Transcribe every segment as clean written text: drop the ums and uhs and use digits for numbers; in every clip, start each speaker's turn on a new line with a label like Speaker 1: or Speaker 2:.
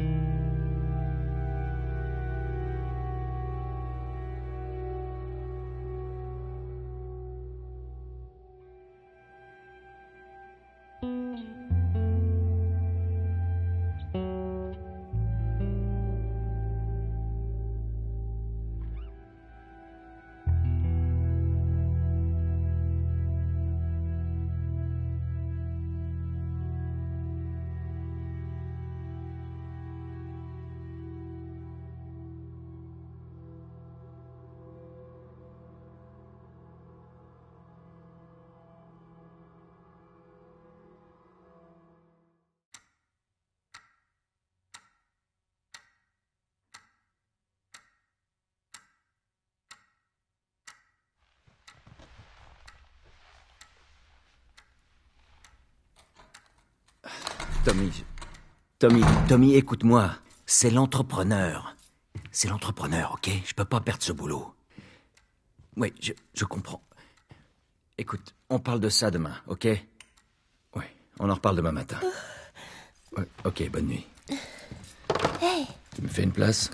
Speaker 1: Tommy, écoute-moi. C'est l'entrepreneur. C'est l'entrepreneur, ok? Je peux pas perdre ce boulot. Oui, je comprends. Écoute, on parle de ça demain, ok? Oui, on en reparle demain matin. Ouais, ok, bonne nuit.
Speaker 2: Hey!
Speaker 1: Tu me fais une place?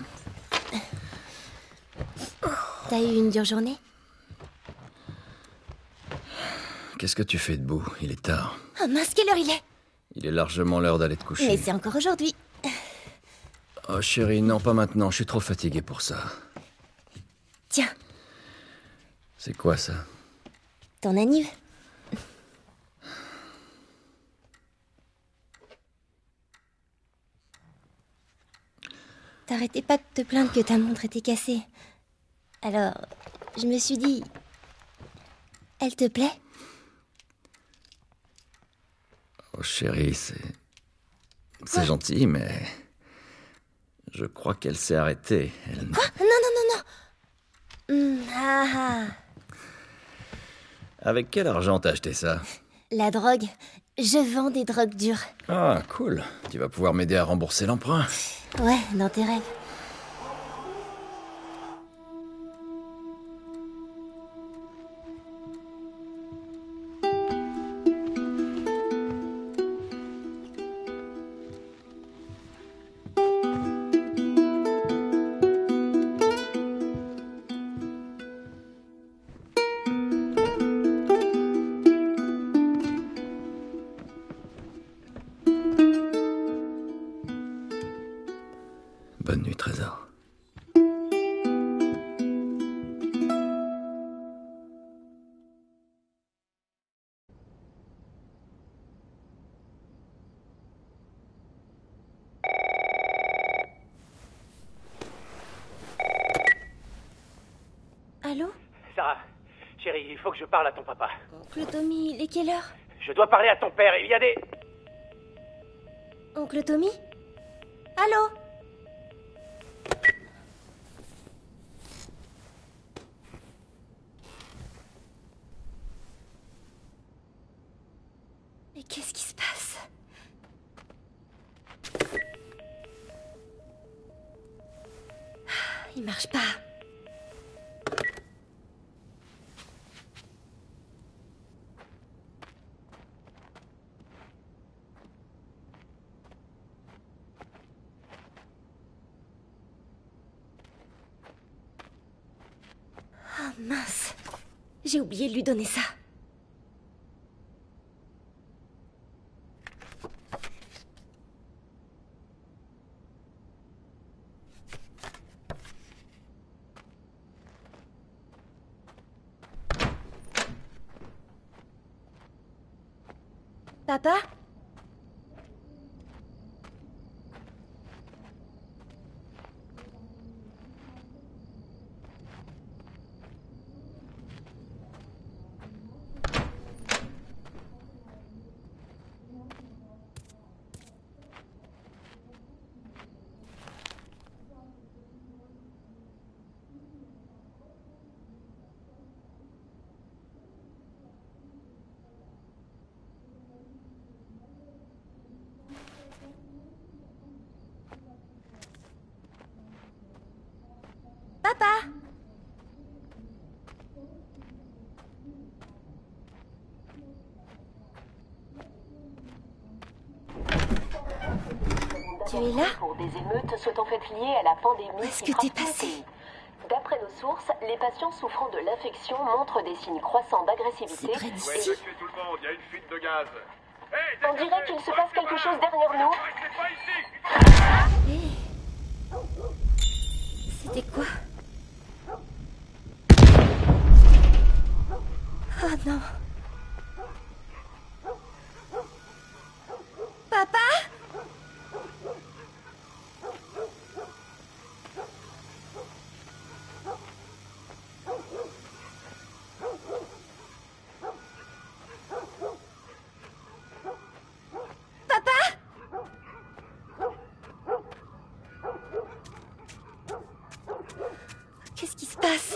Speaker 2: T'as eu une dure journée?
Speaker 1: Qu'est-ce que tu fais debout? Il est tard.
Speaker 2: Oh mince, quelle heure il est?
Speaker 1: Il est largement l'heure d'aller te coucher.
Speaker 2: Mais c'est encore aujourd'hui.
Speaker 1: Oh chérie, non, pas maintenant. Je suis trop fatigué pour ça.
Speaker 2: Tiens,
Speaker 1: C'est quoi ça?
Speaker 2: ton anniv. T'arrêtais pas de te plaindre que ta montre était cassée. Alors, je me suis dit... Elle te plaît?
Speaker 1: Oh chérie, c'est gentil, mais... Je crois qu'elle s'est arrêtée. Elle...
Speaker 2: Quoi? Non. Ah ah.
Speaker 1: Avec quel argent t'as acheté ça?
Speaker 2: La drogue. Je vends des drogues dures.
Speaker 1: Ah, cool. Tu vas pouvoir m'aider à rembourser l'emprunt.
Speaker 2: Ouais, dans tes rêves.
Speaker 1: Bonne nuit, Trésor.
Speaker 2: Allô?
Speaker 3: Sarah, chérie, il faut que je parle à ton papa.
Speaker 2: Oncle Tommy, il est quelle heure?
Speaker 3: Je dois parler à ton père, il y a des...
Speaker 2: Oncle Tommy? Allô? Mais qu'est-ce qui se passe? Il marche pas. Ah mince. J'ai oublié de lui donner ça. Papa? Papa? Tu es là?
Speaker 4: Pour des émeutes se sont faites liées à la pandémie.
Speaker 2: Où est-ce
Speaker 4: qui
Speaker 2: que t'es
Speaker 4: frappe tout le
Speaker 2: passé?
Speaker 4: pays. D'après nos sources, les patients souffrant de l'infection montrent des signes croissants d'agressivité.
Speaker 2: C'est près
Speaker 5: Ouais,
Speaker 2: d'ici.
Speaker 5: évacuez tout le monde, il y a une fuite de gaz. Hey,
Speaker 4: On dirait qu'il se passe quelque chose derrière nous.
Speaker 5: restez pas ici.
Speaker 2: Hé. C'était quoi? Oh non. Papa? Qu'est-ce qui se passe?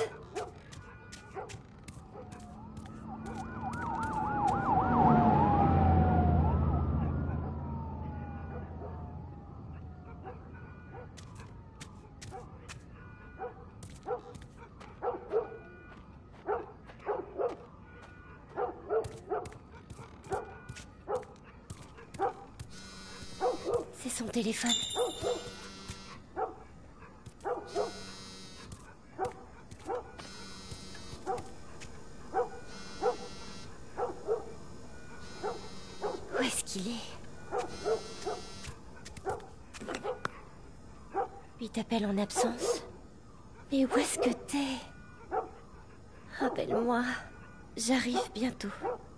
Speaker 2: C'est son téléphone. Où est-ce qu'il est? Il t'appelle en absence. Et où est-ce que t'es? Rappelle-moi. J'arrive bientôt.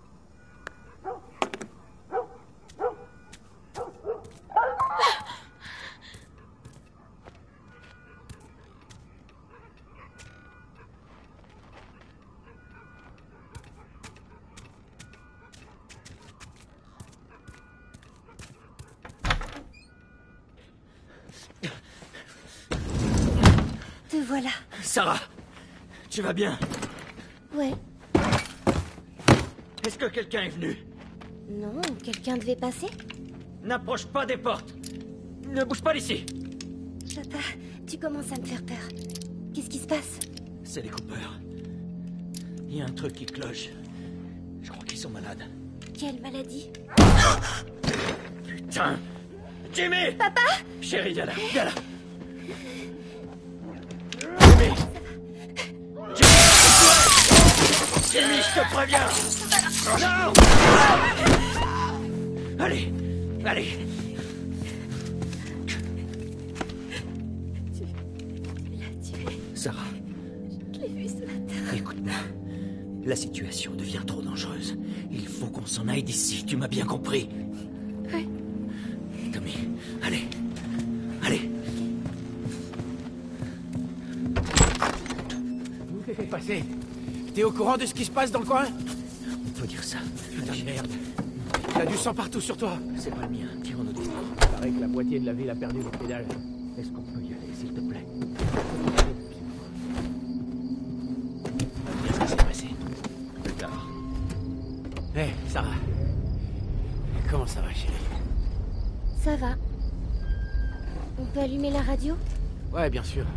Speaker 2: Te voilà.
Speaker 1: Sarah, tu vas bien?
Speaker 2: Ouais.
Speaker 1: Est-ce que quelqu'un est venu?
Speaker 2: Non, quelqu'un devait passer?
Speaker 1: N'approche pas des portes. Ne bouge pas d'ici.
Speaker 2: Papa, tu commences à me faire peur. Qu'est-ce qui se passe?
Speaker 1: C'est les Cooper. Il y a un truc qui cloche. Je crois qu'ils sont malades.
Speaker 2: Quelle maladie?
Speaker 1: Putain! Jimmy!
Speaker 2: Papa!
Speaker 1: Chérie, viens là, viens là. Jimmy! Jimmy, je te préviens! Non! Allez, allez.
Speaker 2: Tu l'as tué.
Speaker 1: Sarah,
Speaker 2: Je l'ai vu ce matin.
Speaker 1: écoute-moi. La situation devient trop dangereuse. Il faut qu'on s'en aille d'ici, tu m'as bien compris.
Speaker 2: Ouais.
Speaker 1: Tommy, allez. Allez.
Speaker 6: Où t'es fait passer? T'es au courant de ce qui se passe dans le coin?
Speaker 1: On peut dire ça.
Speaker 6: Putain de merde. T'as du sang partout sur toi.
Speaker 1: C'est pas le mien. Tirons-nous d'ici.
Speaker 6: Il paraît que la moitié de la ville a perdu les pédales. Est-ce qu'on peut y aller, s'il te plaît? Qu'est-ce qui s'est passé?
Speaker 1: Plus tard.
Speaker 6: Hé, Sarah. Comment ça va, chérie?
Speaker 2: Ça va. On peut allumer la radio?
Speaker 6: Ouais, bien sûr.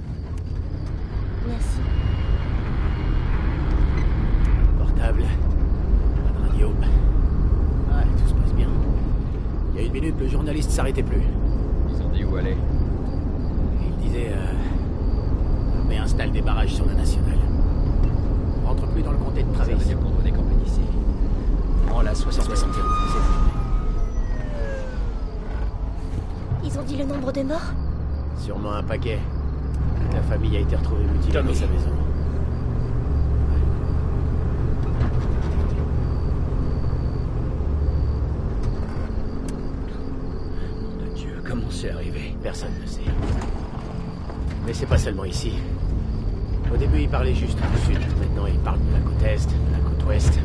Speaker 2: Merci.
Speaker 6: Portable. Pas de radio. Ouais, tout se passe bien. Il y a une minute, le journaliste s'arrêtait plus.
Speaker 7: Ils ont dit où aller.
Speaker 6: Il disait, réinstalle des barrages sur la nationale. On rentre plus dans le comté de
Speaker 7: Ça veut
Speaker 6: Travis.
Speaker 7: dire qu'on doit décamper d'ici.
Speaker 1: Prends la 71.
Speaker 2: Ils ont dit le nombre de morts?
Speaker 6: Sûrement un paquet. La famille a été retrouvée mutilée
Speaker 1: Tommy.
Speaker 6: dans sa maison.
Speaker 1: Nom de Dieu, comment c'est arrivé?
Speaker 6: Personne ne sait. Mais c'est pas seulement ici. Au début, il parlait juste du sud. Maintenant, il parle de la côte est, de la côte ouest.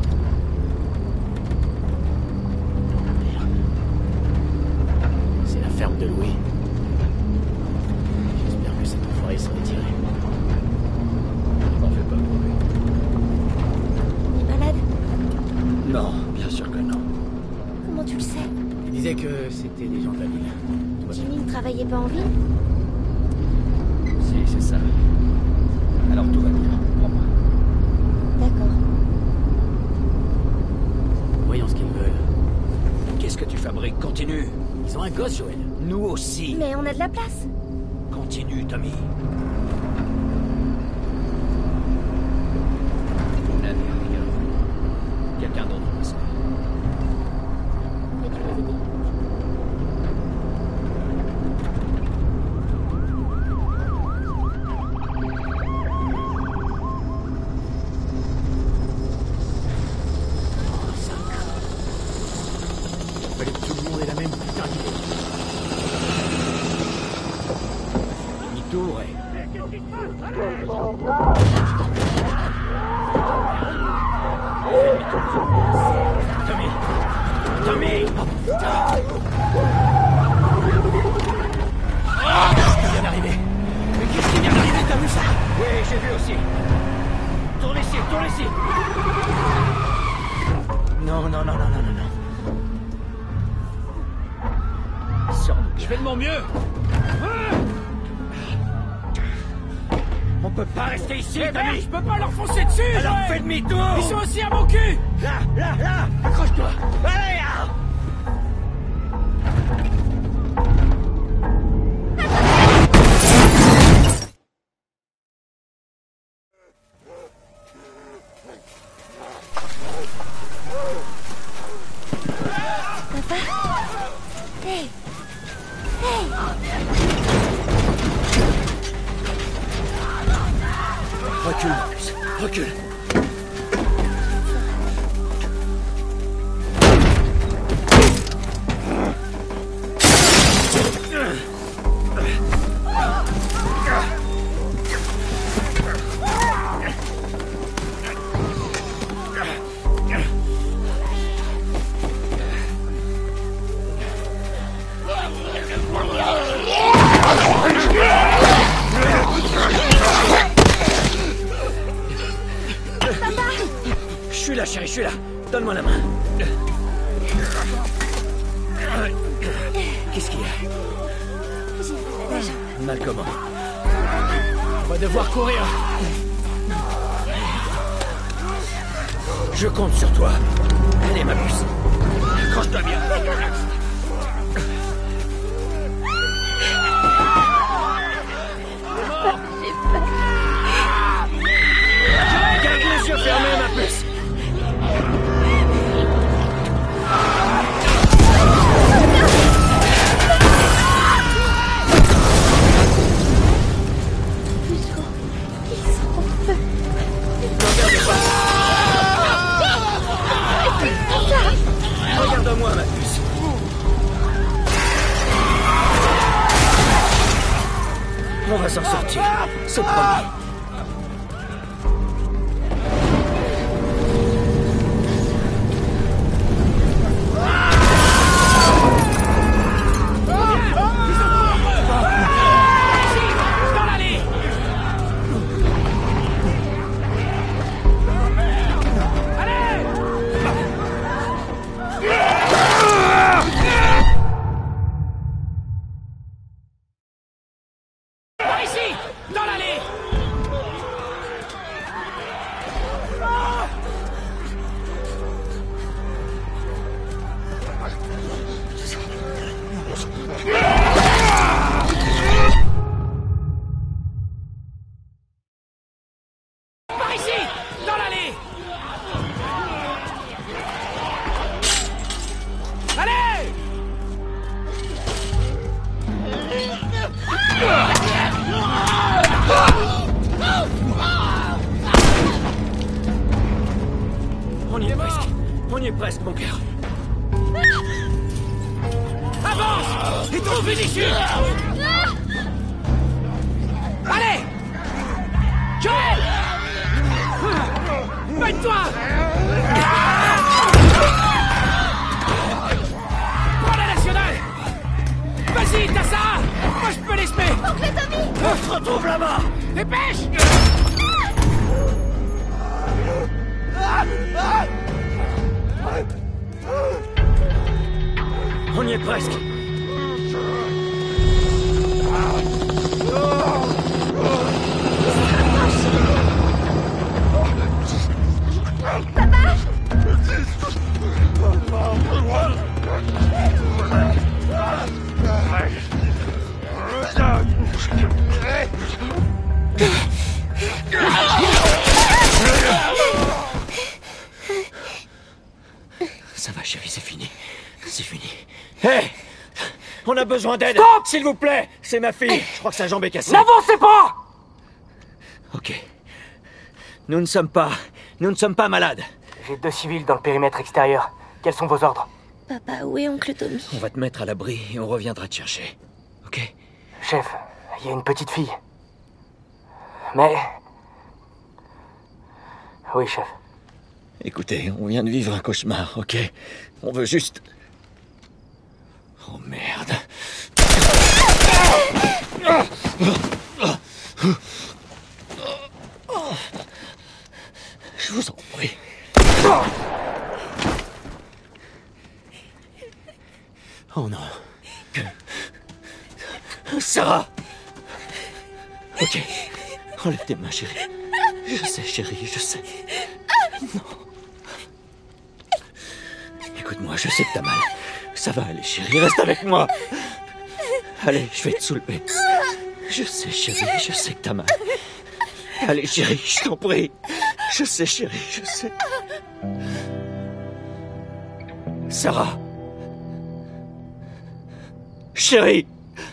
Speaker 6: Merde. C'est la ferme de Louis. J'espère que cette enfoiré s'en est tiré.
Speaker 7: M'en fais pas pour lui.
Speaker 2: Il est malade?
Speaker 1: Non, bien sûr que non.
Speaker 2: Comment tu le sais?
Speaker 6: Il disait que c'était des gens de la ville. Tout va bien.
Speaker 2: Jimmy ne travaillait pas en ville?
Speaker 7: Si, c'est ça. Alors tout va bien. Prends-moi.
Speaker 2: D'accord.
Speaker 6: Voyons ce qu'ils veulent.
Speaker 1: Qu'est-ce que tu fabriques? Continue.
Speaker 6: Ils Ils ont un gosse, Joël.
Speaker 1: Nous aussi.
Speaker 2: Mais on a de la place.
Speaker 1: Continue, Tommy.
Speaker 7: Nadia, regarde. Quelqu'un d'autre va se
Speaker 2: Peux-tu les aider?
Speaker 6: Il fallait que tout le monde ait la même putain d'idée. Demi-tour et...
Speaker 1: Tommy! Tommy! Oh, putain! Qu'est-ce qui vient d'arriver? Mais qu'est-ce qui vient d'arriver? T'as vu ça? Oui, j'ai vu aussi. Tourne ici, tourne ici! Non, non, non, non, non, non, non. Sors-nous.
Speaker 6: Je fais de mon mieux.
Speaker 1: On peut pas rester ici,
Speaker 6: Eh merde,
Speaker 1: Tommy!
Speaker 6: je peux pas leur foncer dessus,
Speaker 1: Alors
Speaker 6: Joël.
Speaker 1: fais demi-tour!
Speaker 6: Ils sont aussi à mon cul.
Speaker 1: Là, là, là! Accroche-toi! Allez, là!
Speaker 2: Hey! Hey!
Speaker 1: Recule, Marcus. Recule. Je suis là, chérie, je suis là. Donne-moi la main. Qu'est-ce qu'il y a? Mal comment?
Speaker 6: On va devoir courir.
Speaker 1: Je compte sur toi. Allez, ma puce. Accroche-toi bien. Garde les yeux fermés, ma puce. Regarde-moi, ma puce. On va s'en sortir. C'est promis.
Speaker 6: Dans l'allée. Allez. Par ici. Dans l'allée. Par ici. Dans l'allée. Allez.
Speaker 1: On y est presque. On y est presque, mon cœur.
Speaker 6: Avance. Et trouve une issue. Allez. Joël. Mets-toi. Prends la nationale. Vas-y, t'as ça. Moi, je peux l'espérer.
Speaker 2: Oncle Tommy!
Speaker 1: On se retrouve là-bas.
Speaker 6: Dépêche.
Speaker 1: On y est presque. Hé! On a besoin d'aide!
Speaker 3: Stop!
Speaker 1: S'il vous plaît! C'est ma fille! Je crois que sa jambe est cassée.
Speaker 3: N'avancez pas!
Speaker 1: Ok. Nous ne sommes pas malades.
Speaker 3: J'ai 2 civils dans le périmètre extérieur. Quels sont vos ordres?
Speaker 2: Papa, où est oncle Tommy?
Speaker 1: On va te mettre à l'abri et on reviendra te chercher. Ok?
Speaker 3: Chef, il y a une petite fille. Mais... Oui, chef.
Speaker 1: Écoutez, on vient de vivre un cauchemar, ok? On veut juste... Oh merde. Je vous en prie. Oh non. Sarah! Ok. Enlève tes mains, chérie. Je sais, chérie, je sais. Non. Écoute-moi, je sais que t'as mal. Ça va aller, chérie, reste avec moi. Allez, je vais te soulever. Je sais, chérie, je sais que t'as mal. Allez, chérie, je t'en prie. Je sais, chérie, je sais. Sarah. Chérie.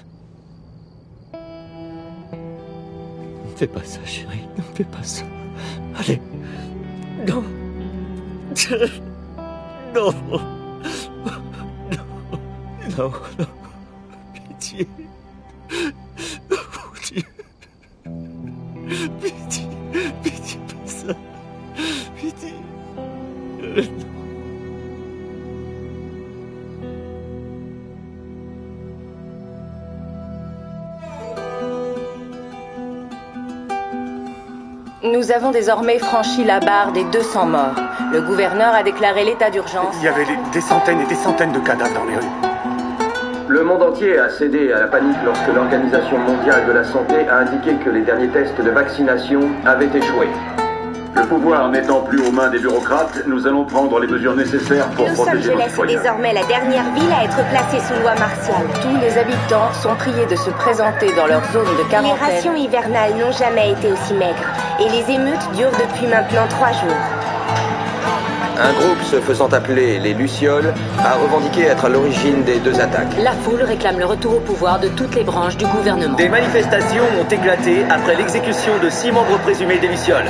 Speaker 1: Ne fais pas ça, chérie. Ne fais pas ça. Allez. Non. Non. Non, non. Pitié. Oh, Dieu. Pitié. Pitié, pas ça. Pitié.
Speaker 4: Nous avons désormais franchi la barre des 200 morts. Le gouverneur a déclaré l'état d'urgence.
Speaker 3: Il y avait des centaines et des centaines de cadavres dans les rues.
Speaker 8: Le monde entier a cédé à la panique lorsque l'Organisation mondiale de la santé a indiqué que les derniers tests de vaccination avaient échoué.
Speaker 5: Le pouvoir n'étant plus aux mains des bureaucrates, nous allons prendre les mesures nécessaires pour
Speaker 2: Los
Speaker 5: protéger nos
Speaker 2: Angeles est
Speaker 5: citoyens.
Speaker 2: désormais la dernière ville à être placée sous loi martiale.
Speaker 4: Tous les habitants sont priés de se présenter dans leur zone de
Speaker 2: Les
Speaker 4: quarantaine.
Speaker 2: rations hivernales n'ont jamais été aussi maigres. Et les émeutes durent depuis maintenant 3 jours.
Speaker 8: Un groupe se faisant appeler les Lucioles a revendiqué être à l'origine des 2 attaques.
Speaker 4: La foule réclame le retour au pouvoir de toutes les branches du gouvernement.
Speaker 9: Des manifestations ont éclaté après l'exécution de 6 membres présumés des Lucioles.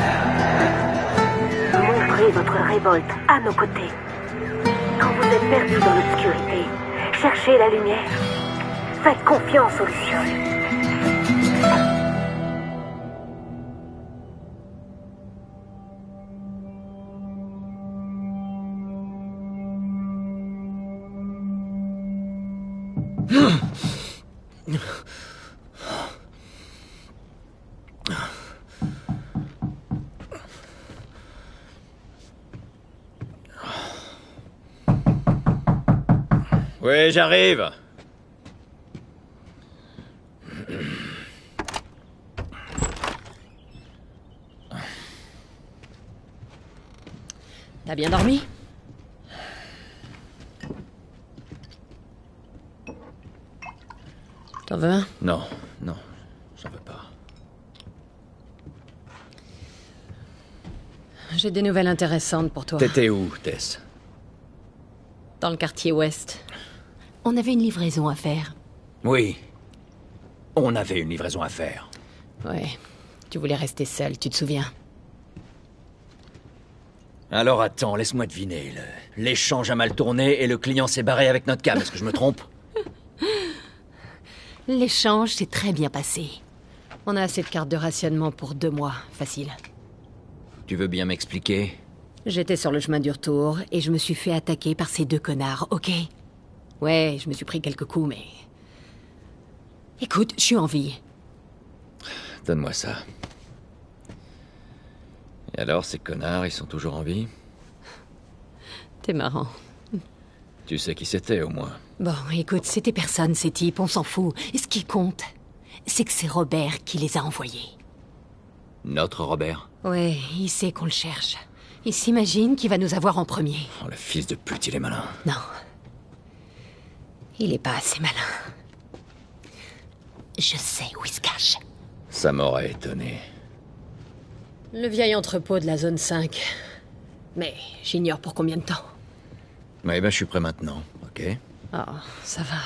Speaker 10: Montrez votre révolte à nos côtés. Quand vous êtes perdu dans l'obscurité, cherchez la lumière. Faites confiance aux Lucioles.
Speaker 1: Oui, j'arrive.
Speaker 11: T'as bien dormi? T'en veux un?
Speaker 1: Non, non, j'en veux pas.
Speaker 11: J'ai des nouvelles intéressantes pour toi.
Speaker 1: T'étais où, Tess?
Speaker 11: Dans le quartier ouest. On avait une livraison à faire.
Speaker 1: Oui. On avait une livraison à faire.
Speaker 11: Ouais. Tu voulais rester seul, tu te souviens?
Speaker 1: Alors attends, laisse-moi deviner. L'échange a mal tourné et le client s'est barré avec notre cam. Est-ce que je me trompe?
Speaker 11: L'échange s'est très bien passé. On a assez de cartes de rationnement pour 2 mois. Facile.
Speaker 1: Tu veux bien m'expliquer?
Speaker 11: J'étais sur le chemin du retour et je me suis fait attaquer par ces 2 connards, ok? Ouais, je me suis pris quelques coups, mais... Écoute, je suis en vie.
Speaker 1: Donne-moi ça. Et alors, ces connards, ils sont toujours en vie?
Speaker 11: T'es marrant.
Speaker 1: Tu sais qui c'était, au moins.
Speaker 11: Bon, écoute, c'était personne, ces types, on s'en fout. Et ce qui compte, c'est que c'est Robert qui les a envoyés.
Speaker 1: Notre Robert?
Speaker 11: Ouais, il sait qu'on le cherche. Il s'imagine qu'il va nous avoir en premier.
Speaker 1: Oh, le fils de pute, il est malin.
Speaker 11: Non. Il est pas assez malin. Je sais où il se cache.
Speaker 1: Ça m'aurait étonné.
Speaker 11: Le vieil entrepôt de la zone 5. Mais j'ignore pour combien de temps.
Speaker 1: Ouais, ben, je suis prêt maintenant, ok?
Speaker 11: Oh, ça va.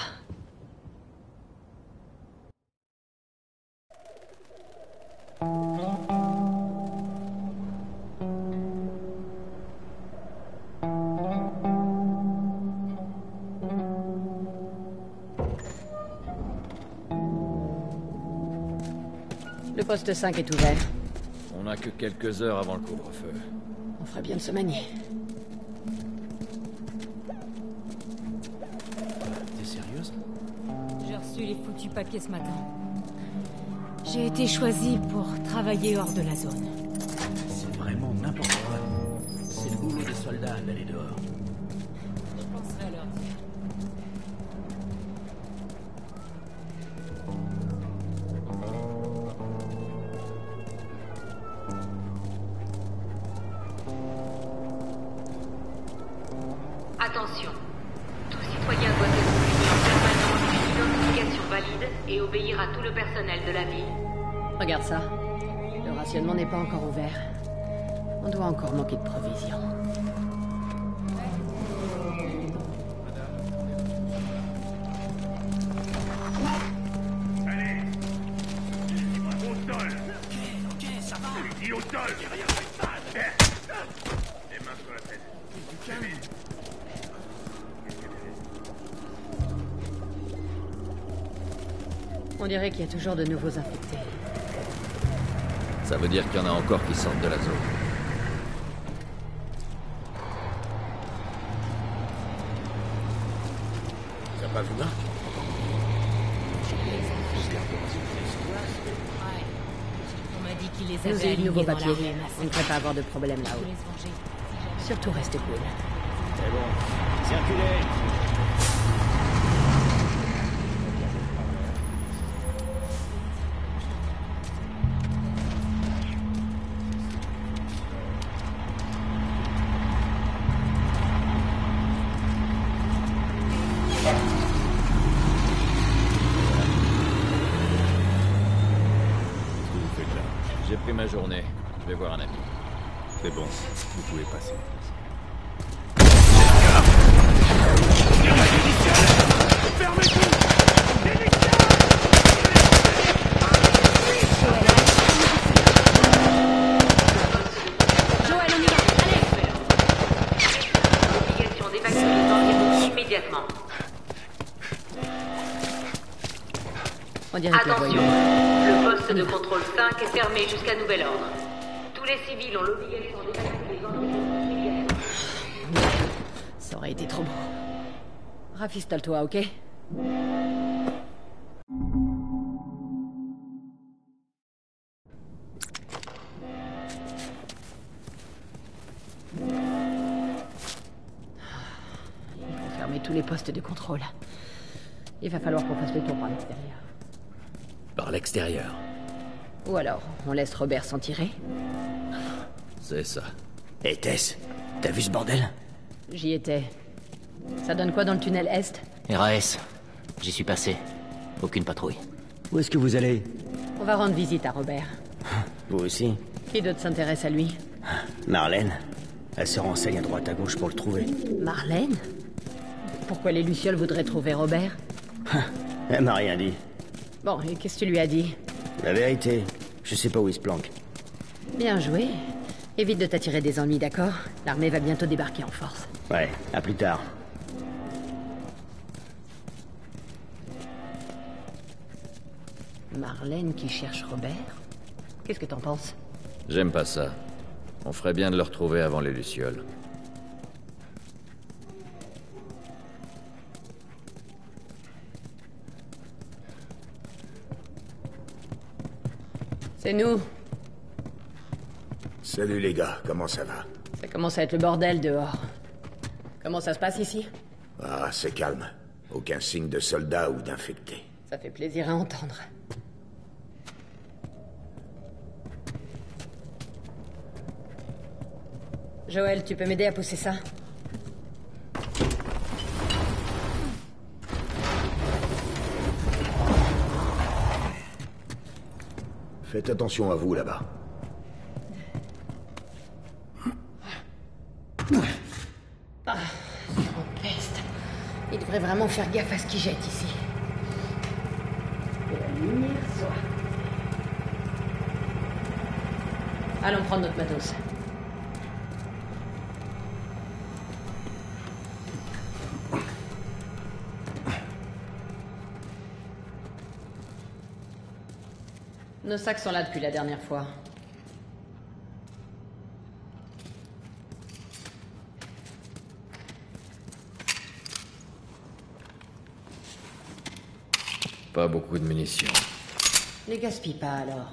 Speaker 11: Le poste 5 est ouvert.
Speaker 7: On n'a que quelques heures avant le couvre-feu.
Speaker 11: On ferait bien de se manier.
Speaker 6: T'es sérieuse?
Speaker 12: J'ai reçu les foutus papiers ce matin. J'ai été choisie pour travailler hors de la zone.
Speaker 6: C'est vraiment n'importe quoi. C'est le boulot des soldats d'aller dehors.
Speaker 12: Je penserai à leur dire.
Speaker 13: Attention, tout citoyen doit être muni en permanence d'une identification valide et obéir à tout le personnel de la ville.
Speaker 11: Regarde ça. Le rationnement n'est pas encore ouvert. On doit encore manquer de provisions.
Speaker 14: Allez, au sol. Ok, ça va. Dis au sol. Les mains sur la tête.
Speaker 11: On dirait qu'il y a toujours de nouveaux infectés.
Speaker 7: Ça veut dire qu'il y en a encore qui sortent de la zone.
Speaker 6: T'as pas vu Marc?
Speaker 12: On m'a dit qu'il les
Speaker 11: Nous
Speaker 12: avait
Speaker 11: avons de nouveaux
Speaker 12: alignés dans la
Speaker 11: papiers.
Speaker 12: rue.
Speaker 11: On ne devrait pas avoir de problème
Speaker 12: Je
Speaker 11: là-haut.
Speaker 12: voulais se venger.
Speaker 11: Surtout restez cool.
Speaker 6: C'est bon. Circulez.
Speaker 7: J'ai pris ma journée. Je vais voir un ami.
Speaker 14: C'est bon, vous pouvez passer.
Speaker 13: Joël, on y va. Allez. Obligation d'évacuer les environs immédiatement.
Speaker 11: On dirait que le
Speaker 13: Attention,
Speaker 11: voyou-
Speaker 13: le poste de contrôle 5 est fermé jusqu'à nouvel ordre. Tous les civils ont l'obligation d'évacuer les environs immédiatement.
Speaker 11: Ça aurait été trop beau. Rafistole-toi, ok? Il faut fermer tous les postes de contrôle. Il va falloir qu'on fasse le tour par l'extérieur.
Speaker 6: Par l'extérieur.
Speaker 11: Ou alors, on laisse Robert s'en tirer.
Speaker 7: C'est ça.
Speaker 6: Hé Tess, t'as vu ce bordel?
Speaker 11: J'y étais. Ça donne quoi dans le tunnel Est?
Speaker 15: RAS. J'y suis passé. Aucune patrouille.
Speaker 6: Où est-ce que vous allez?
Speaker 11: On va rendre visite à Robert.
Speaker 6: Vous aussi?
Speaker 11: Qui d'autre s'intéresse à lui?
Speaker 6: Marlène. Elle se renseigne à droite à gauche pour le trouver.
Speaker 11: Marlène? Pourquoi les Lucioles voudraient trouver Robert?
Speaker 6: Elle m'a rien dit.
Speaker 11: Bon, et qu'est-ce que tu lui as dit?
Speaker 6: La vérité, je sais pas où il se planque.
Speaker 11: Bien joué. Évite de t'attirer des ennuis, d'accord? L'armée va bientôt débarquer en force.
Speaker 6: Ouais, à plus tard.
Speaker 11: Marlène qui cherche Robert? Qu'est-ce que t'en penses?
Speaker 7: J'aime pas ça. On ferait bien de le retrouver avant les Lucioles.
Speaker 11: C'est nous.
Speaker 14: Salut les gars, comment ça va?
Speaker 11: Ça commence à être le bordel dehors. Comment ça se passe ici?
Speaker 14: Ah, c'est calme. Aucun signe de soldats ou d'infectés.
Speaker 11: Ça fait plaisir à entendre. Joël, tu peux m'aider à pousser ça?
Speaker 14: Faites attention à vous là-bas.
Speaker 11: Ah, son peste. Il devrait Faudrait vraiment faire gaffe à ce qu'ils jettent ici. Que la lumière soit. Allons prendre notre matos. Nos sacs sont là depuis la dernière fois.
Speaker 1: Pas beaucoup de munitions.
Speaker 11: Les gaspille pas alors.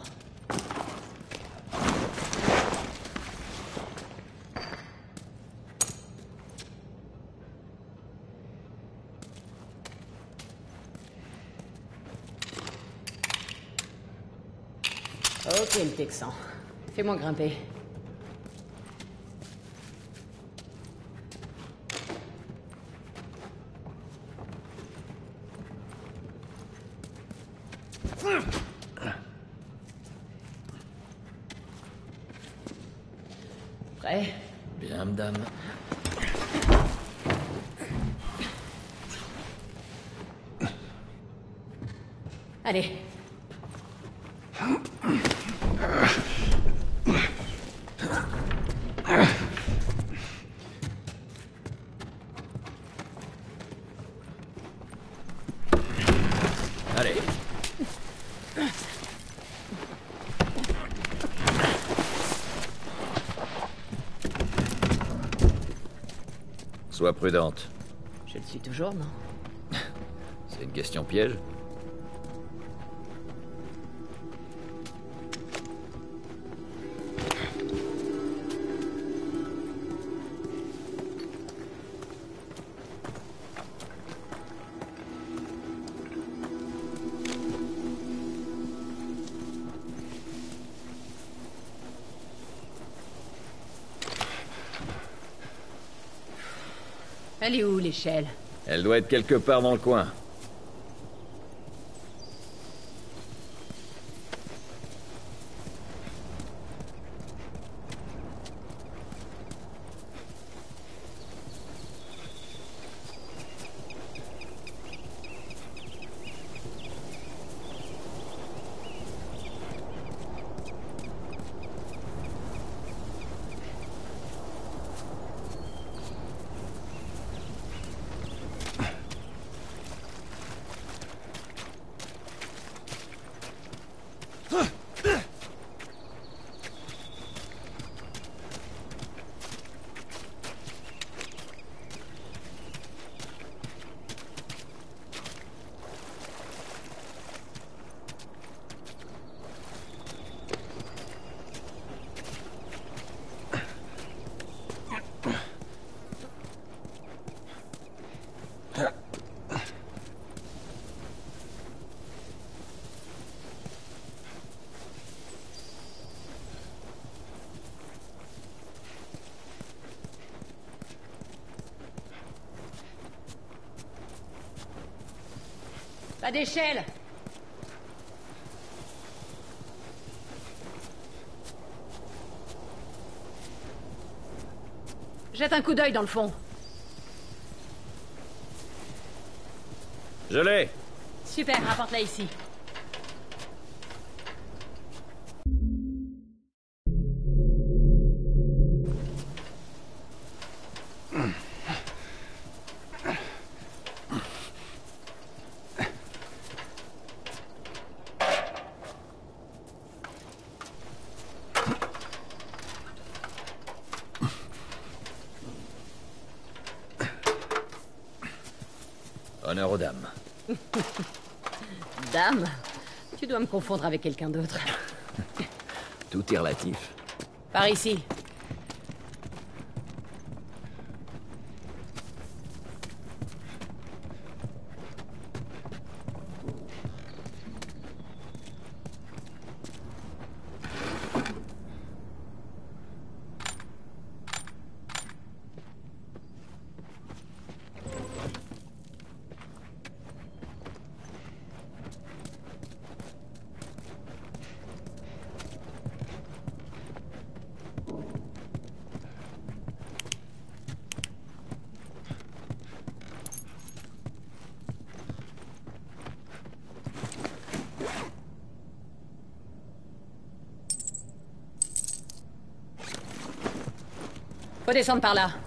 Speaker 11: Ok, le Texan. Fais-moi grimper. Prêt?
Speaker 1: Bien, madame.
Speaker 11: Allez.
Speaker 1: Allez. Sois prudente.
Speaker 11: Je le suis toujours, non?
Speaker 1: C'est une question piège.
Speaker 11: Elle est où, l'échelle?
Speaker 1: Elle doit être quelque part dans le coin.
Speaker 11: Pas d'échelle! Jette un coup d'œil dans le fond.
Speaker 1: Je l'ai.
Speaker 11: Super, rapporte-la ici.
Speaker 1: Honneur aux dames.
Speaker 11: Dame? Tu dois me confondre avec quelqu'un d'autre.
Speaker 1: Tout est relatif.
Speaker 11: Par ici. Faut descendre par là.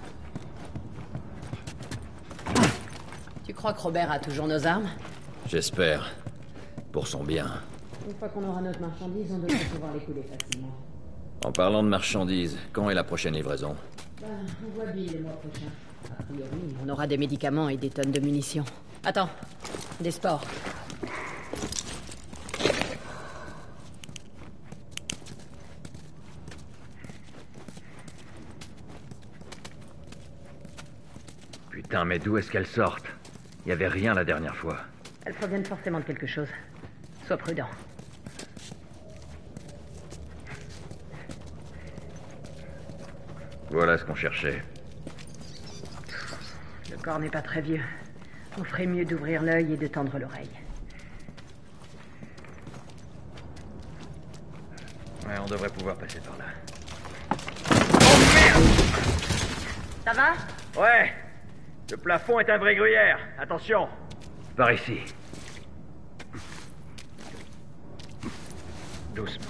Speaker 11: Tu crois que Robert a toujours nos armes?
Speaker 1: J'espère. Pour son bien.
Speaker 11: Une fois qu'on aura notre marchandise, on devrait pouvoir les couler facilement.
Speaker 1: En parlant de marchandises, quand est la prochaine livraison?
Speaker 11: On voit Bill le mois prochain. A priori, on aura des médicaments et des tonnes de munitions. Attends, des sports.
Speaker 8: Putain, mais d'où est-ce qu'elles sortent? Il y avait rien la dernière fois.
Speaker 11: Elles proviennent forcément de quelque chose. Sois prudent.
Speaker 8: Voilà ce qu'on cherchait.
Speaker 11: Le corps n'est pas très vieux. On ferait mieux d'ouvrir l'œil et de tendre l'oreille.
Speaker 8: Ouais, on devrait pouvoir passer par là.
Speaker 11: Ça va?
Speaker 8: Ouais. Le plafond est un vrai gruyère. Attention. Par ici. Doucement.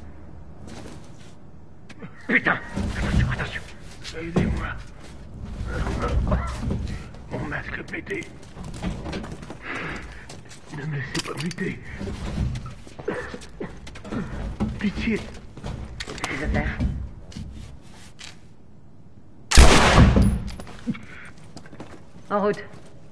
Speaker 8: Putain! Attention, attention.
Speaker 14: Aidez-moi. Mon masque est pété. Ne me laissez pas buter. Pitié.
Speaker 11: Qu'est-ce que tu veux faire? En route.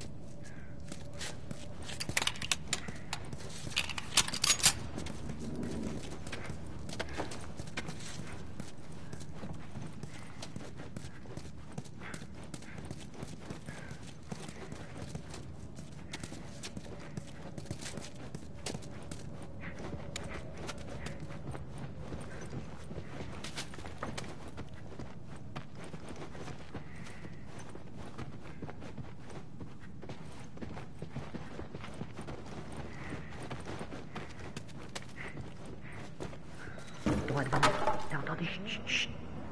Speaker 11: Droit devant. T'as entendu? Chut, chut.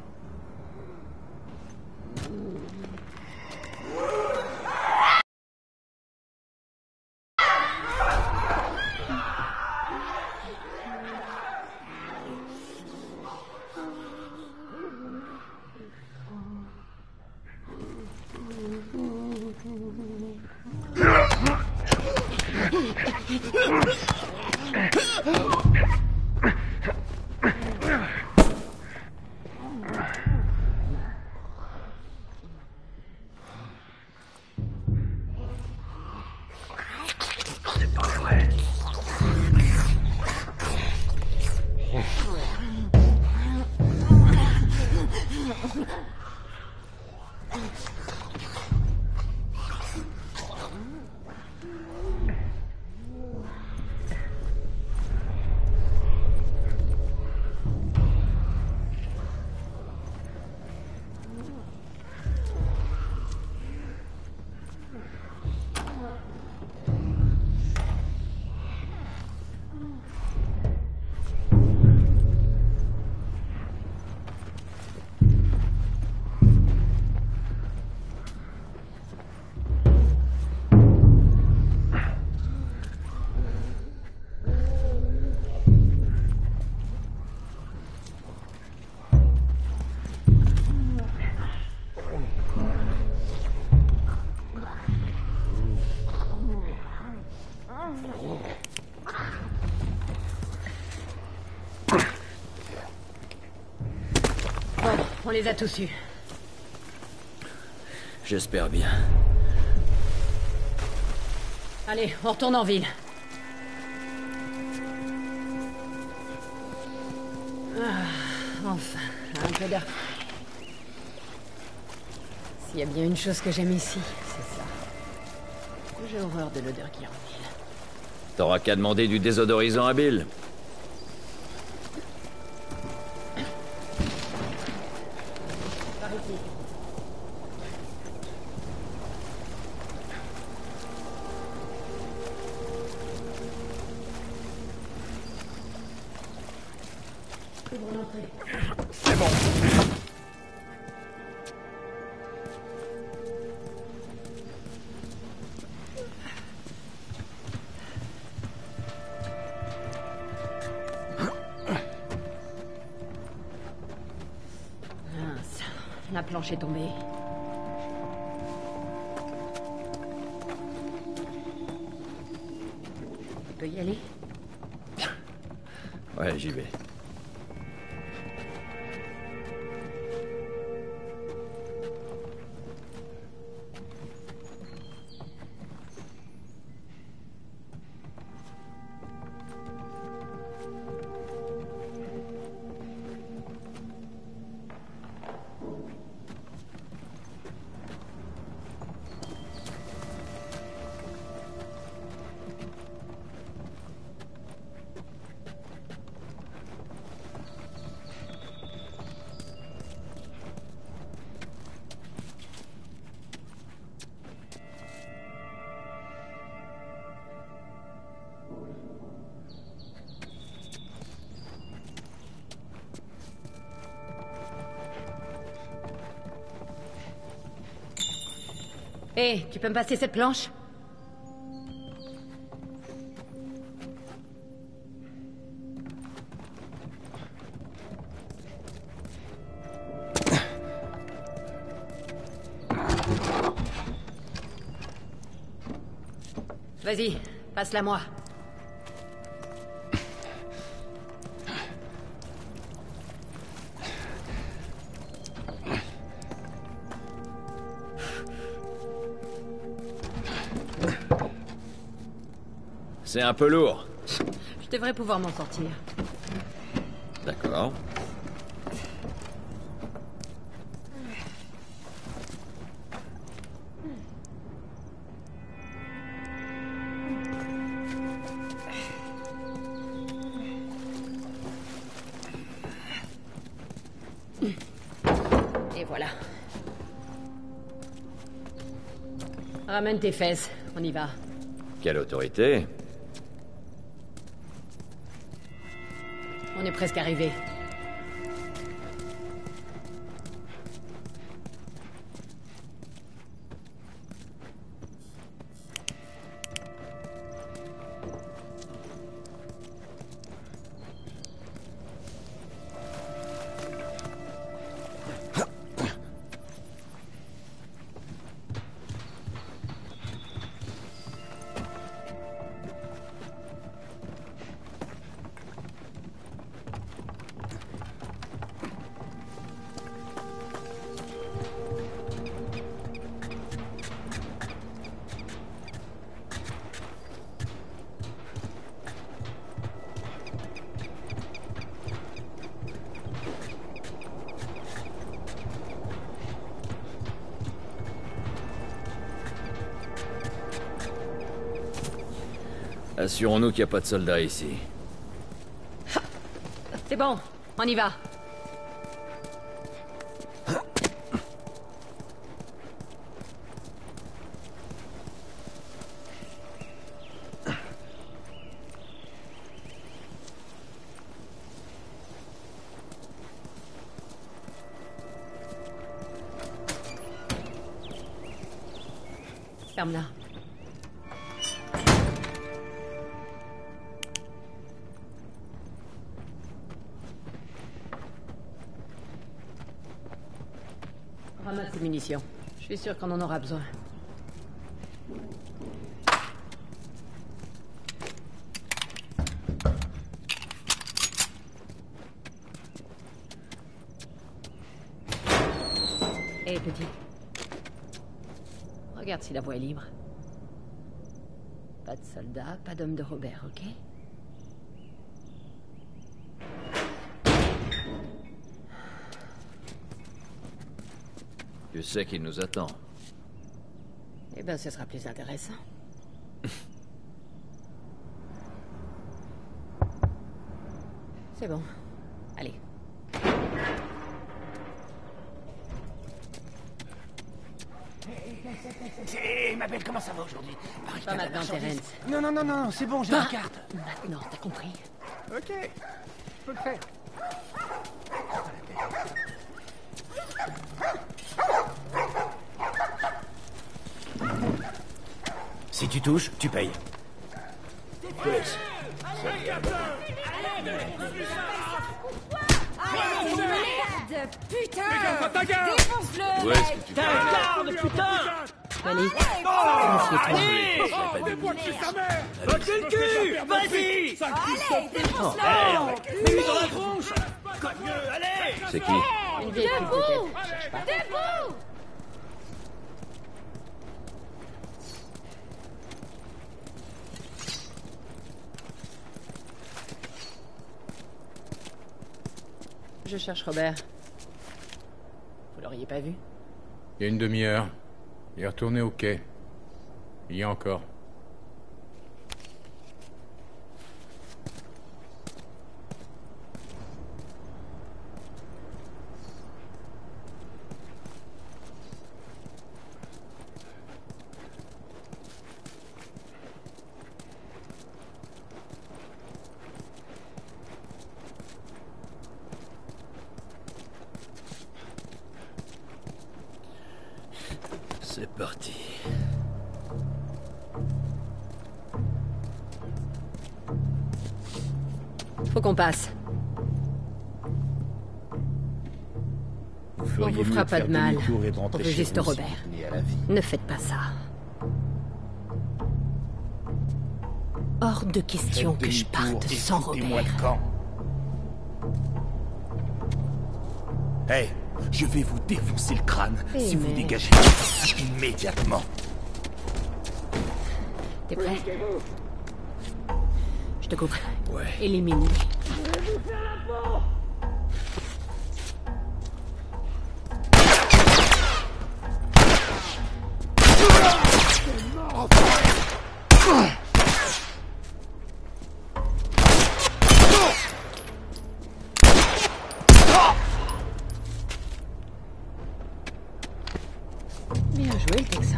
Speaker 11: On les a tous eus.
Speaker 1: J'espère bien.
Speaker 11: Allez, on retourne en ville. Enfin, un peu d'air. S'il y a bien une chose que j'aime ici, c'est ça. J'ai horreur de l'odeur qui est en ville.
Speaker 1: T'auras qu'à demander du désodorisant à Bill.
Speaker 11: Par ici. Ouvre l'entrée.
Speaker 14: C'est bon.
Speaker 11: planche est tombée. Tu peux y aller?
Speaker 1: Ouais, j'y vais.
Speaker 11: Hé, tu peux me passer cette planche? Vas-y, passe-la moi.
Speaker 1: C'est un peu lourd.
Speaker 11: Je devrais pouvoir m'en sortir.
Speaker 1: D'accord.
Speaker 11: Et voilà. Ramène tes fesses, on y va.
Speaker 1: Quelle autorité?
Speaker 11: On est presque arrivé.
Speaker 1: Assurons-nous qu'il n'y a pas de soldats ici.
Speaker 11: C'est bon, on y va. Ferme-la. Ramasse tes munitions. Je suis sûr qu'on en aura besoin. Hé, petit. Regarde si la voie est libre. Pas de soldats, pas d'homme de Robert, ok?
Speaker 1: Tu sais qu'il nous attend.
Speaker 11: Eh ben, ce sera plus intéressant. C'est bon. Allez.
Speaker 6: Hé, ma belle, comment ça va aujourd'hui?
Speaker 11: Pas maintenant, Terence.
Speaker 6: Non, non, non, non, c'est bon, j'ai la carte.
Speaker 11: Maintenant, t'as compris?
Speaker 6: Ok, je peux le faire. Si tu touches, tu payes. Plus.
Speaker 12: Garde, putain!
Speaker 14: Dégage-moi ta garde!
Speaker 12: Défonce-le,
Speaker 7: Où est-ce
Speaker 12: mec!
Speaker 7: que tu
Speaker 6: Ta
Speaker 7: vas?
Speaker 6: garde, putain!
Speaker 11: Allez,
Speaker 6: Allez!
Speaker 14: Oh, déboîte chez sa mère!
Speaker 6: Battez le cul! Vas-y!
Speaker 12: Allez, défonce-le!
Speaker 6: Merde! Mets-lui dans la tronche! Cogne-le, allez!
Speaker 7: C'est qui?
Speaker 11: une vieille fille
Speaker 12: Debout!
Speaker 11: peut-être. Cherche pas.
Speaker 12: Debout!
Speaker 11: Je cherche Robert. Vous l'auriez pas vu?
Speaker 16: Il y a une demi-heure. Il est retourné au quai. Il y a encore.
Speaker 1: C'est parti.
Speaker 11: Faut qu'on passe. On vous fera pas de mal. On veut juste Robert. Ne faites pas ça. Hors de question que je parte sans Robert.
Speaker 17: Hey, je vais vous défoncer le crâne si vous dégagez immédiatement.
Speaker 11: T'es prêt? Je te couvre.
Speaker 1: Ouais.
Speaker 11: Élimine-les. Bien joué, le Texan.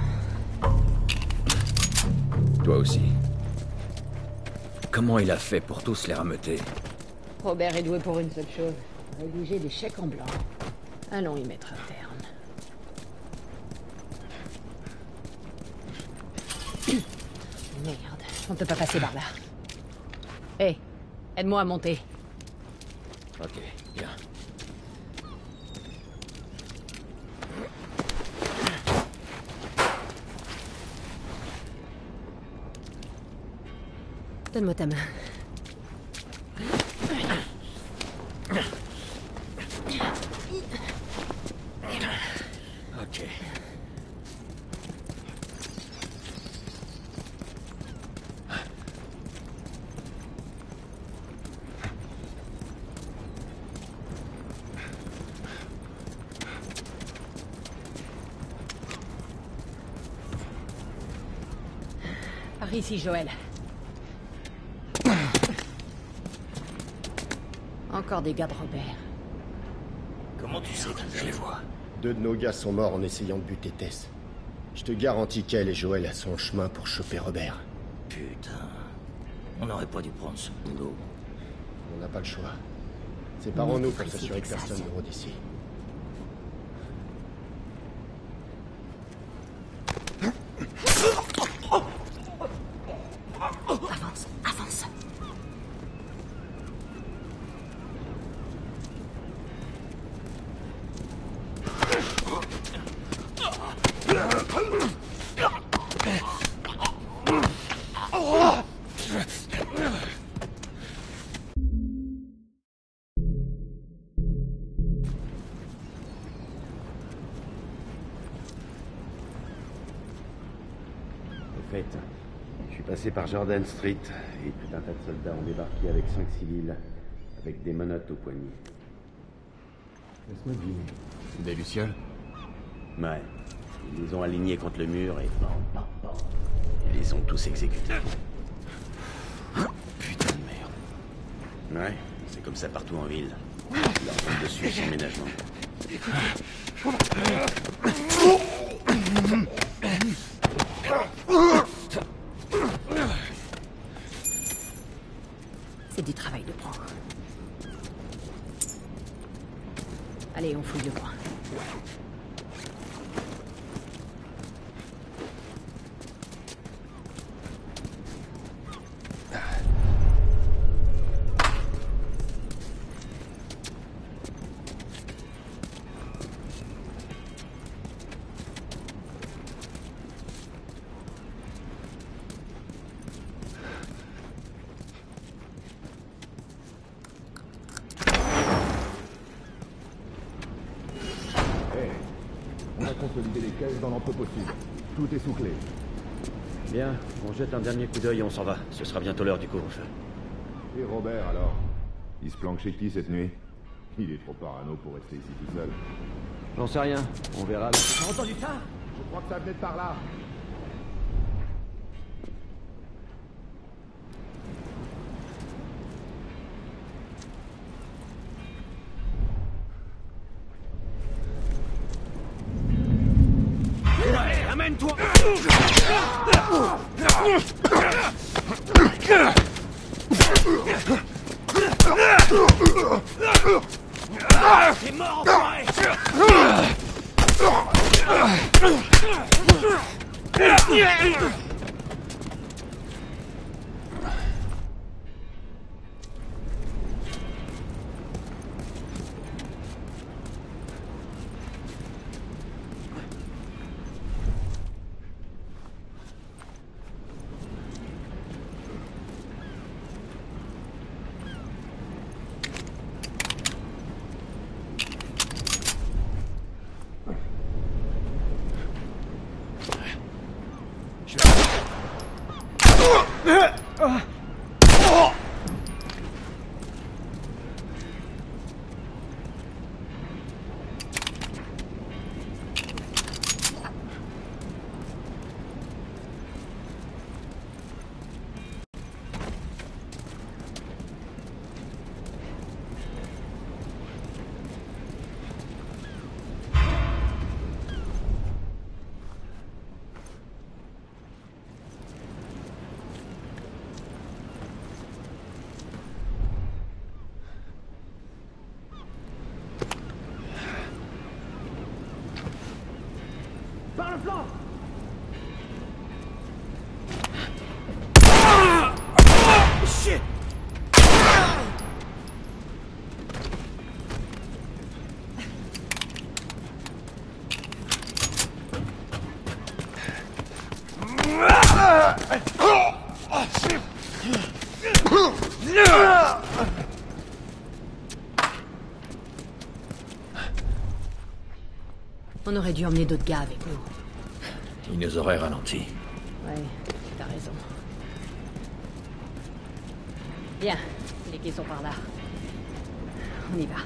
Speaker 1: Toi aussi. Comment il a fait pour tous les rameuter?
Speaker 11: Robert est doué pour une seule chose. Rédiger des chèques en blanc. Allons y mettre un terme. Merde, on peut pas passer par là. Hé, aide-moi à monter.
Speaker 1: Ok, bien.
Speaker 11: Donne-moi ta main.
Speaker 1: Ok.
Speaker 11: Par ici, Joël. Encore des gars de Robert.
Speaker 17: Comment tu sais que
Speaker 1: Je les vois.
Speaker 18: 2 de nos gars sont morts en essayant de buter Tess. Je te garantis qu'elle et Joël à son chemin pour choper Robert.
Speaker 7: Putain. On n'aurait pas dû prendre ce boulot.
Speaker 18: On n'a pas le choix. Séparons-nous pour s'assurer que personne ne rôde ici.
Speaker 11: Avance, avance.
Speaker 19: Au fait, je suis passé par Jordan Street et tout un tas de soldats ont débarqué avec 5 civils, avec des menottes au poignet. Laisse-moi deviner.
Speaker 16: Des lucioles?
Speaker 19: Ouais. Ils les ont alignés contre le mur et bam, bam, bam. Ils les ont tous exécutés. Putain de merde. Ouais, c'est comme ça partout en ville. Ils leur tombent dessus sans ménagement.
Speaker 11: C'est du travail de pro. Allez, on fouille le coin.
Speaker 19: consolider les caisses dans l'entrepôt sud. Tout est sous clé.
Speaker 15: Bien, on jette un dernier coup d'œil et on s'en va. Ce sera bientôt l'heure du couvre-feu.
Speaker 19: Et Robert, alors? Il se planque chez qui cette nuit? Il est trop parano pour rester ici tout seul.
Speaker 15: J'en sais rien, on verra.
Speaker 19: T'as entendu ça? Je crois que ça venait de par là.
Speaker 17: Amène-toi! T'es mort, enfoiré!
Speaker 14: Par le flanc!
Speaker 17: Shit!
Speaker 11: On aurait dû emmener d'autres gars avec nous.
Speaker 1: Il nous aurait ralenti.
Speaker 11: Ouais, t'as raison. Bien, les quais sont par là. On y va.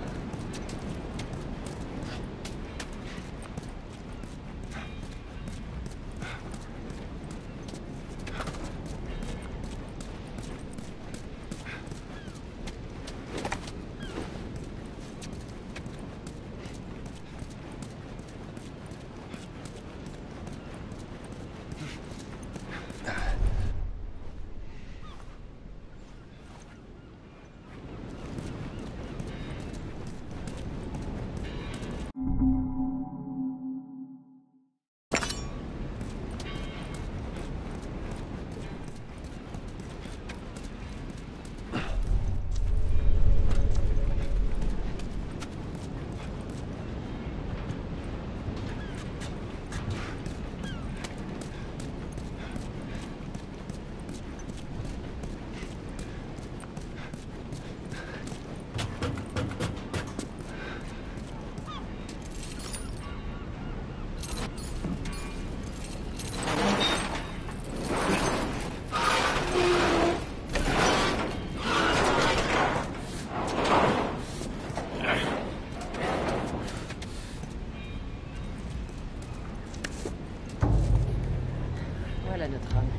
Speaker 11: Voilà notre homme.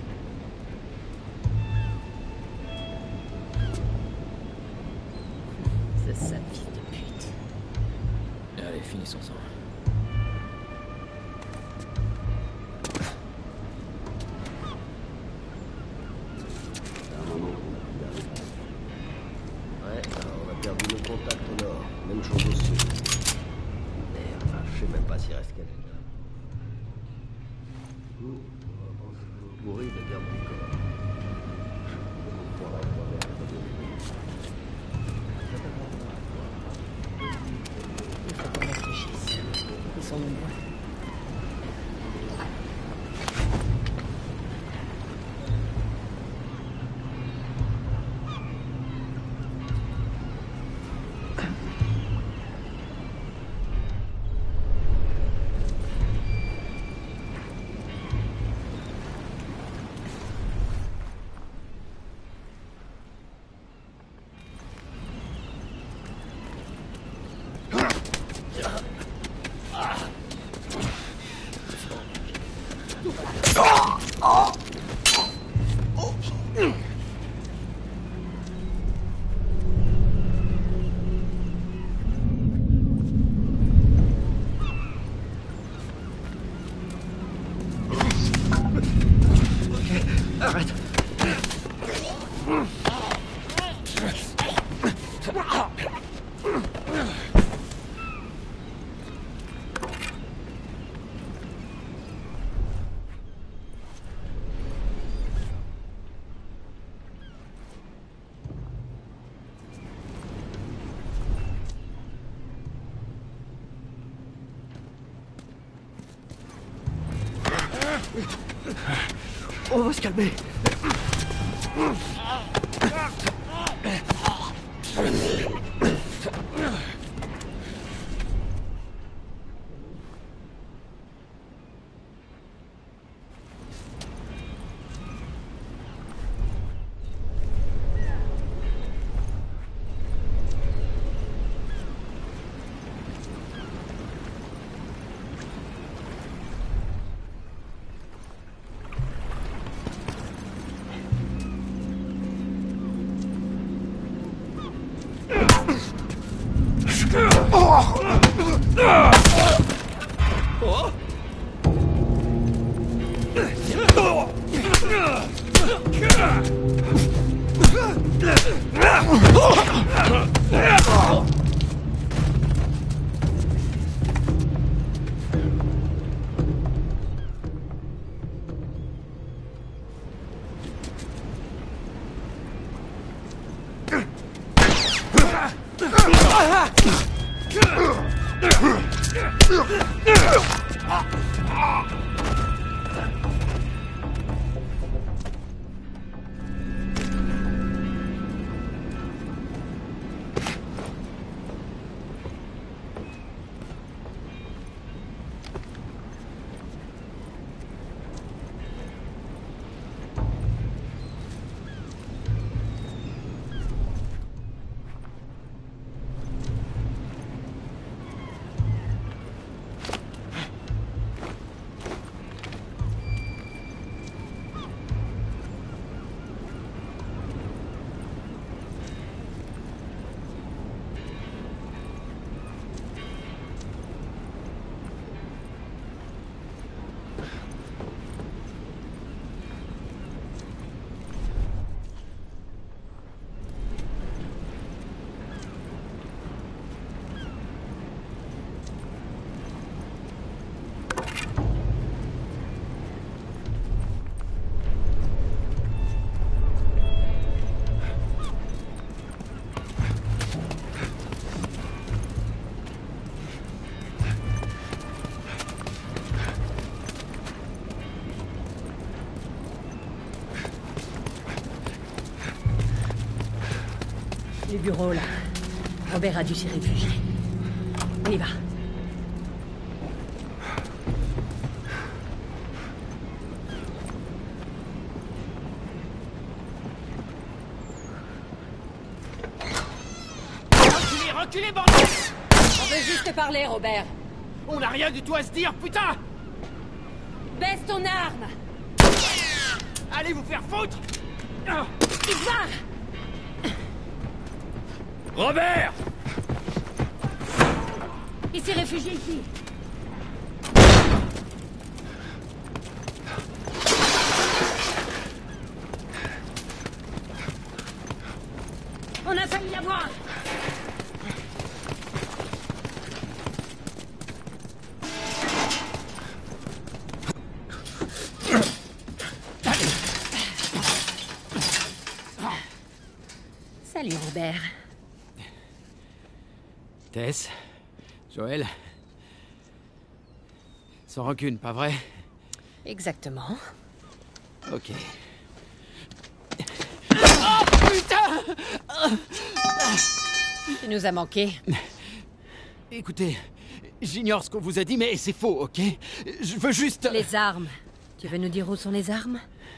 Speaker 11: C'est ça, fils de pute.
Speaker 1: Allez, finissons-en.
Speaker 18: Ouais, on a perdu le contact au nord. Même chose au sud. Merde, je sais même pas s'il reste quelqu'un. Pourri de garde du corps.
Speaker 11: Il faut qu'on réfléchisse. Ils sont nombreux.
Speaker 6: On va se calmer.
Speaker 11: Les bureaux, là. Robert a dû s'y réfugier. On y va.
Speaker 6: Reculez, bordel!
Speaker 11: On veut juste te parler, Robert.
Speaker 6: On n'a rien du tout à se dire, putain!
Speaker 11: Baisse ton arme!
Speaker 6: Allez vous faire foutre!
Speaker 11: Il va!
Speaker 6: Robert!
Speaker 11: Il s'est réfugié ici. On a failli l'avoir! Salut, Robert.
Speaker 6: Tess, Joël. Sans rancune, pas vrai?
Speaker 11: Exactement.
Speaker 6: Ok. Oh putain!
Speaker 11: Tu nous as manqué.
Speaker 6: Écoutez, j'ignore ce qu'on vous a dit, mais c'est faux, ok? Je veux juste...
Speaker 11: Les armes. Tu veux nous dire où sont les armes?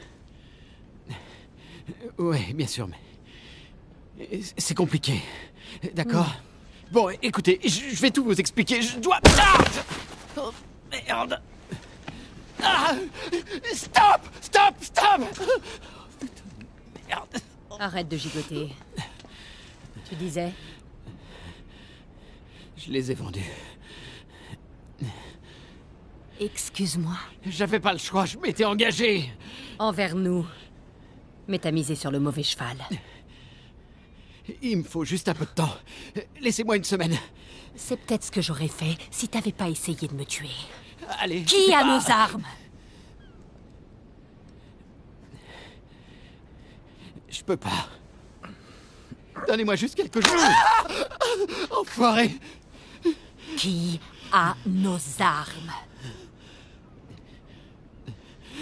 Speaker 6: Ouais, bien sûr, mais... C'est compliqué. D'accord? Bon, écoutez, je vais tout vous expliquer. Je dois... Ah! Oh, merde! Ah! Stop! Stop! Stop! Oh, putain, merde!
Speaker 11: Arrête de gigoter. Tu disais?
Speaker 6: Je les ai vendus.
Speaker 11: Excuse-moi.
Speaker 6: J'avais pas le choix, je m'étais engagé.
Speaker 11: Envers nous. Mais t'as misé sur le mauvais cheval.
Speaker 6: Il me faut juste un peu de temps. Laissez-moi une semaine.
Speaker 11: C'est peut-être ce que j'aurais fait si t'avais pas essayé de me tuer.
Speaker 6: Allez.
Speaker 11: Qui a nos armes?
Speaker 6: Je peux pas. Donnez-moi juste quelques jours. Enfoiré.
Speaker 11: Qui a nos armes?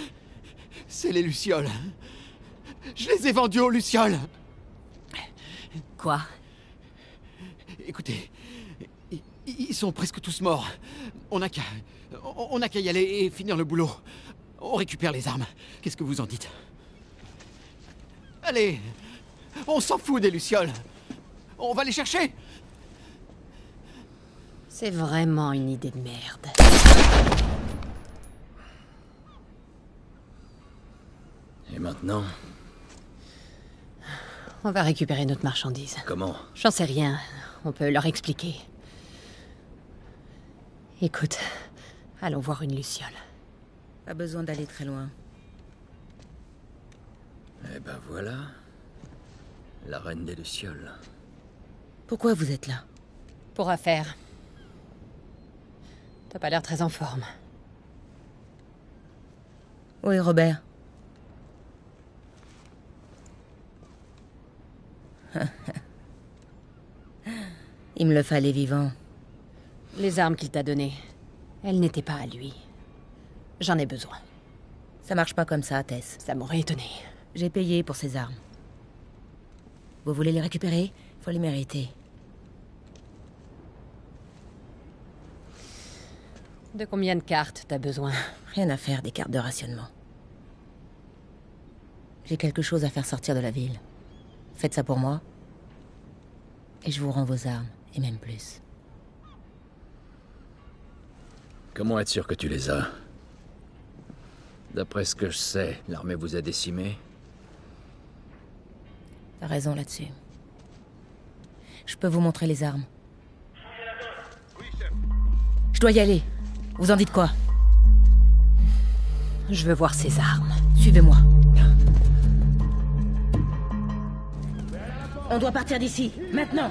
Speaker 6: C'est les Lucioles. Je les ai vendus aux Lucioles.
Speaker 11: Quoi?
Speaker 6: Écoutez, ils sont presque tous morts. On n'a qu'à y aller et finir le boulot. On récupère les armes. Qu'est-ce que vous en dites? Allez, on s'en fout des Lucioles. On va les chercher.
Speaker 11: C'est vraiment une idée de merde.
Speaker 1: Et maintenant?
Speaker 11: On va récupérer notre marchandise.
Speaker 1: Comment?
Speaker 11: J'en sais rien. On peut leur expliquer. Écoute, allons voir une Luciole.
Speaker 20: Pas besoin d'aller très loin.
Speaker 1: Eh ben voilà. La reine des Lucioles.
Speaker 20: Pourquoi vous êtes là?
Speaker 11: Pour affaire. T'as pas l'air très en forme.
Speaker 20: Où est Robert? Il me le fallait vivant.
Speaker 11: Les armes qu'il t'a données, elles n'étaient pas à lui. J'en ai besoin.
Speaker 20: Ça marche pas comme ça, Tess.
Speaker 11: Ça m'aurait étonné.
Speaker 20: J'ai payé pour ces armes. Vous voulez les récupérer? Faut les mériter.
Speaker 11: De combien de cartes t'as besoin?
Speaker 20: Rien à faire des cartes de rationnement. J'ai quelque chose à faire sortir de la ville. Faites ça pour moi. Et je vous rends vos armes, et même plus.
Speaker 1: Comment être sûr que tu les as? D'après ce que je sais, l'armée vous a décimé.
Speaker 20: T'as raison là-dessus. Je peux vous montrer les armes. Je dois y aller. Vous en dites quoi?
Speaker 11: Je veux voir ces armes.
Speaker 20: Suivez-moi. On doit partir d'ici, maintenant.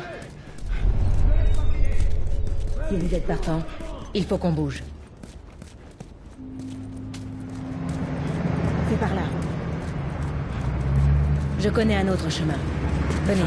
Speaker 20: Si vous êtes partant, il faut qu'on bouge. C'est par là. Je connais un autre chemin. Venez.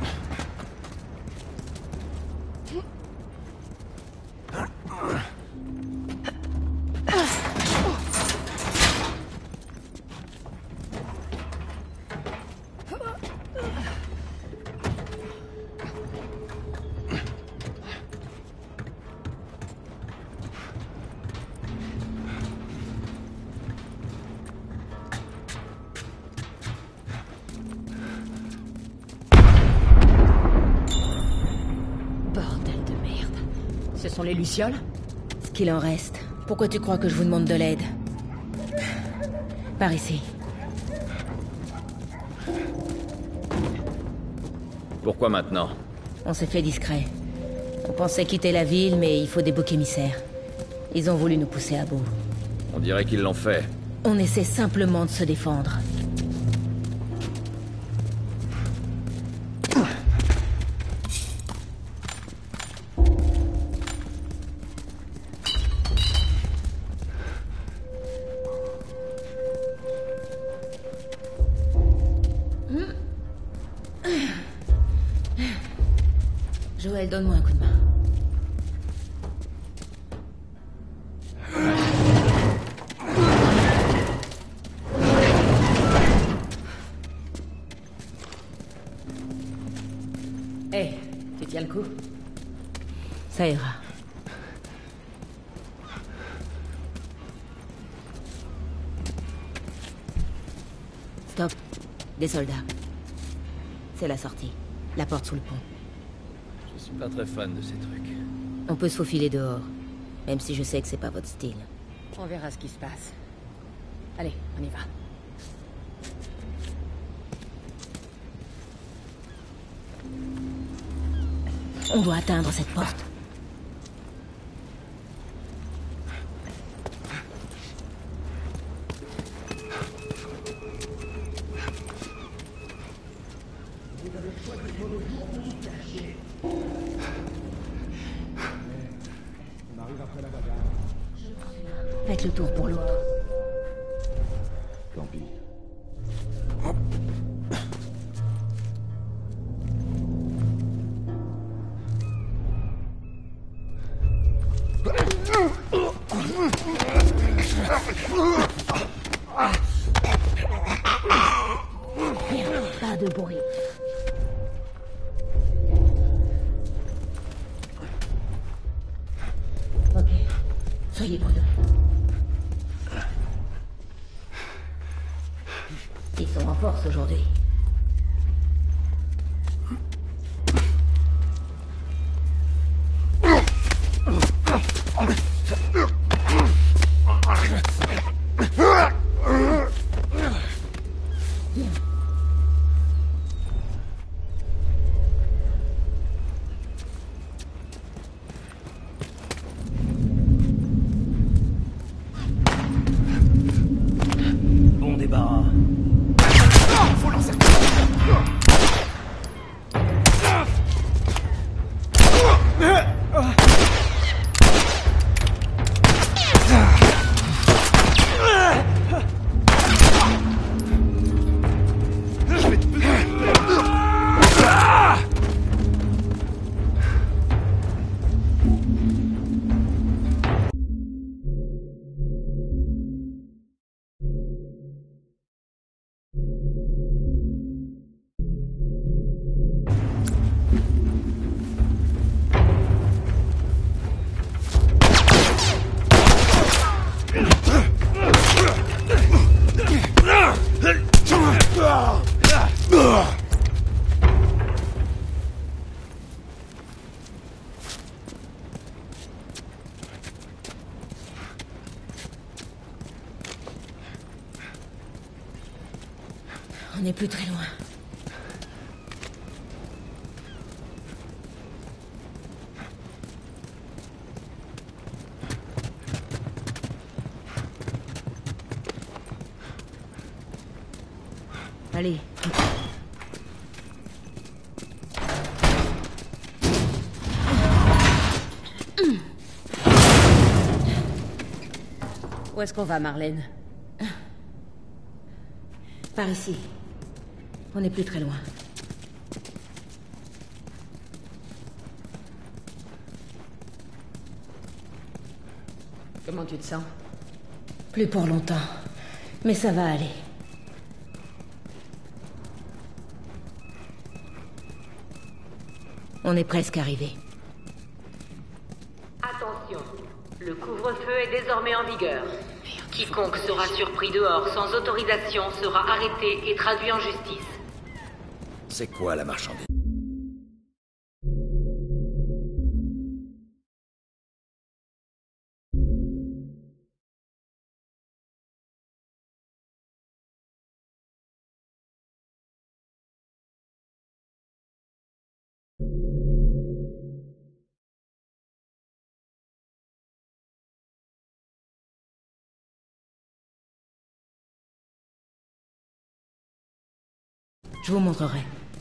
Speaker 11: Ce sont les Lucioles?
Speaker 20: Ce qu'il en reste. Pourquoi tu crois que je vous demande de l'aide? Par ici.
Speaker 1: Pourquoi maintenant?
Speaker 20: On s'est fait discret. On pensait quitter la ville, mais il faut des boucs émissaires. Ils ont voulu nous pousser à bout.
Speaker 1: On dirait qu'ils l'ont fait.
Speaker 20: On essaie simplement de se défendre. Joël, donne-moi un coup de main.
Speaker 11: Hé, tu tiens le coup?
Speaker 20: Ça ira. Stop. Des soldats. C'est la sortie. La porte sous le pont.
Speaker 1: Je suis pas très fan de ces trucs.
Speaker 20: On peut se faufiler dehors. Même si je sais que c'est pas votre style.
Speaker 11: On verra ce qui se passe. Allez, on y va.
Speaker 20: On doit atteindre cette porte. Faites le tour pour l'autre.
Speaker 19: Tant pis.
Speaker 11: Pas de bruit. Ok. Soyez prudents. Ils sont en force aujourd'hui.
Speaker 17: Bon débarras. Faut lancer.
Speaker 11: On n'est plus très loin. Allez. Où est-ce qu'on va, Marlène? Par ici. On n'est plus très loin. Comment tu te sens? Plus pour longtemps. Mais ça va aller. On est presque arrivé.
Speaker 13: Attention, le couvre-feu est désormais en vigueur. Quiconque sera surpris dehors sans autorisation sera arrêté et traduit en justice.
Speaker 1: C'est quoi la marchandise?
Speaker 11: Je vous montrerai.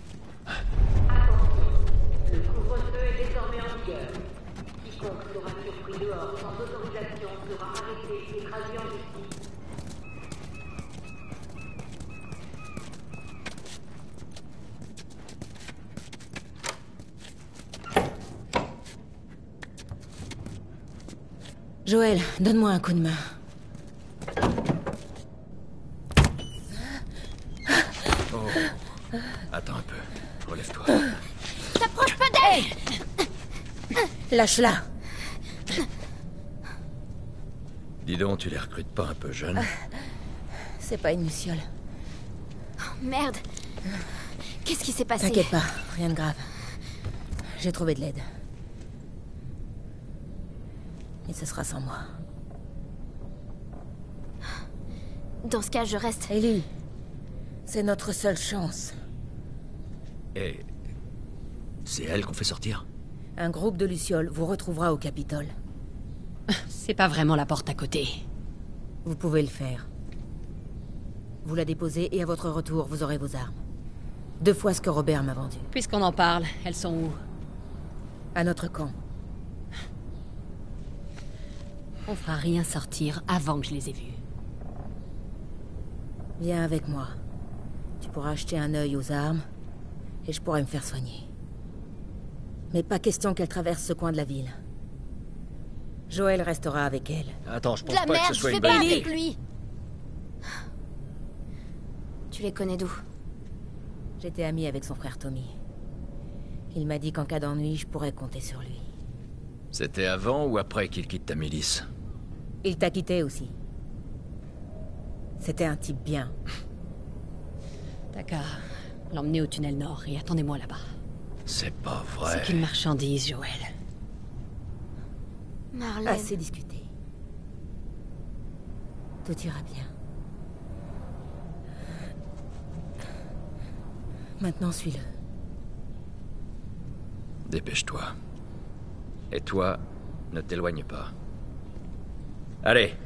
Speaker 13: Le couvre-feu est désormais en vigueur. Quiconque sera surpris dehors sans autorisation sera arrêté et traduit en justice.
Speaker 11: Joël, donne-moi un coup de main.
Speaker 1: Attends un peu. Relève-toi.
Speaker 2: T'approches pas d'elle!
Speaker 11: Lâche-la.
Speaker 1: Dis donc, tu les recrutes pas un peu jeunes?
Speaker 11: C'est pas une luciole.
Speaker 2: Oh, merde. Qu'est-ce qui s'est passé?
Speaker 11: T'inquiète pas, rien de grave. J'ai trouvé de l'aide. Et ce sera sans moi.
Speaker 2: Dans ce cas, je reste.
Speaker 11: Ellie, c'est notre seule chance.
Speaker 1: Et... c'est elle qu'on fait sortir?
Speaker 11: Un groupe de lucioles vous retrouvera au Capitole. C'est pas vraiment la porte à côté. Vous pouvez le faire. Vous la déposez et à votre retour, vous aurez vos armes. 2 fois ce que Robert m'a vendu.
Speaker 20: Puisqu'on en parle, elles sont où?
Speaker 11: À notre camp.
Speaker 20: On fera rien sortir avant que je les ai vues.
Speaker 11: Viens avec moi. Tu pourras acheter un œil aux armes et je pourrai me faire soigner. Mais pas question qu'elle traverse ce coin de la ville. Joël restera avec elle.
Speaker 1: Attends, je pense
Speaker 2: De la
Speaker 1: pas
Speaker 2: merde,
Speaker 1: que ce soit
Speaker 2: je
Speaker 1: une
Speaker 2: vais pas
Speaker 1: bonne idée.
Speaker 2: avec lui. Tu les connais d'où?
Speaker 20: J'étais amie avec son frère Tommy. Il m'a dit qu'en cas d'ennui, je pourrais compter sur lui.
Speaker 1: C'était avant ou après qu'il quitte ta milice?
Speaker 20: Il t'a quitté aussi. C'était un type bien.
Speaker 11: T'as qu'à l'emmener au tunnel nord et attendez-moi là-bas.
Speaker 1: C'est pas vrai.
Speaker 11: C'est qu'une marchandise, Joël.
Speaker 2: Marlène.
Speaker 20: Assez discuté. Tout ira bien. Maintenant, suis-le.
Speaker 1: Dépêche-toi. Et toi, ne t'éloigne pas. Allez,